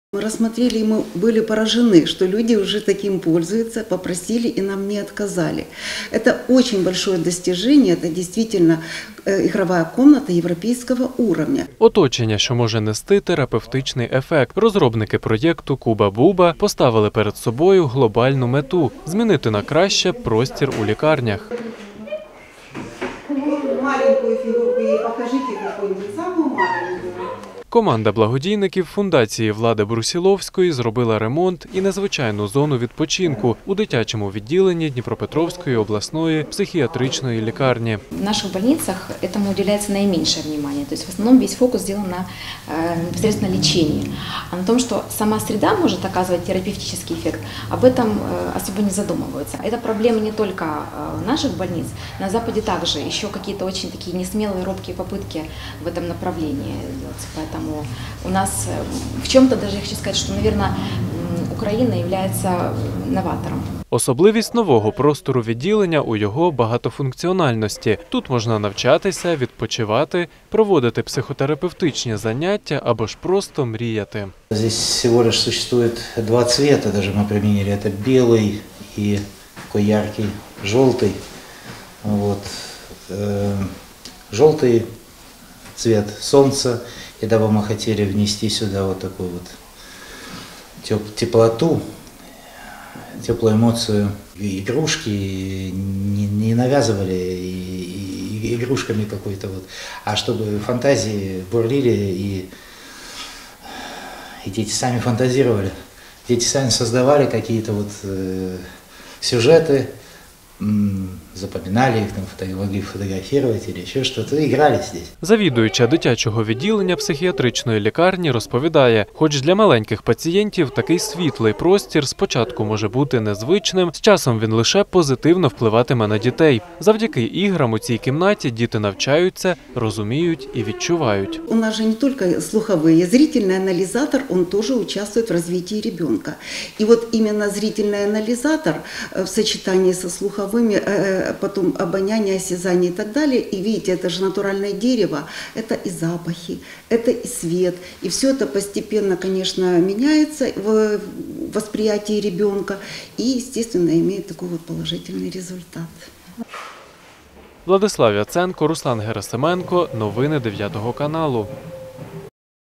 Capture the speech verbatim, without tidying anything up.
Мы рассмотрели, и мы были поражены, что люди уже таким пользуются, попросили и нам не отказали. Это очень большое достижение, это действительно игровая комната европейского уровня. Оточення, що може нести терапевтичний ефект. Розробники проєкту Куба-Буба поставили перед собою глобальну мету – змінити на краще простір у лікарнях. Маленькую фигурку ей покажите, какую-нибудь самую маленькую. Команда благодійників фундації Влади Брусіловської зробила ремонт і незвичайну зону відпочинку у дитячому відділенні Дніпропетровської обласної психіатричної лікарні. В наших больницах этому уделяется наименьшее внимание. То есть в основном весь фокус сделан на э, непосредственно лечении. А на том, что сама среда может оказывать терапевтический эффект, об этом э, особо не задумываются. Это проблема не только э, наших больниц. На Западе также еще какие-то очень такие несмелые, робкие попытки в этом направлении делаются. Поэтому у нас в чем-то даже я хочу сказать, что, наверное, Украина является новатором. Особливість нового простору відділення у його багатофункціональності. Тут можна навчатися, відпочивати, проводити психотерапевтичні заняття або ж просто мріяти. Здесь всего лишь существует два цвета, даже мы применили. Это белый и такой яркий желтый. Вот. Желтый цвет солнца. И дабы мы хотели внести сюда вот такую вот теплоту, теплую эмоцию. Игрушки не, не навязывали и, и игрушками какой-то вот, а чтобы фантазии бурлили и, и дети сами фантазировали, дети сами создавали какие-то вот э, сюжеты, запам'ятали їх, там, могли фотографувати або ще щось, і грали здесь. Завідуюча дитячого відділення психіатричної лікарні розповідає, хоч для маленьких пацієнтів такий світлий простір спочатку може бути незвичним, з часом він лише позитивно впливатиме на дітей. Завдяки іграм у цій кімнаті діти навчаються, розуміють і відчувають. У нас же не тільки слуховий, зрительний аналізатор, він теж участвує в розвитку дитина. І от іменно зрительний аналізатор в сочетании со слуховыми, потом обоняние, осязание и так далее. И видите, это же натуральное дерево, это и запахи, это и свет. И все это постепенно, конечно, меняется в восприятии ребенка и, естественно, имеет такой вот положительный результат. Владислав Яценко, Руслан Герасименко. Новини дев'ятого каналу.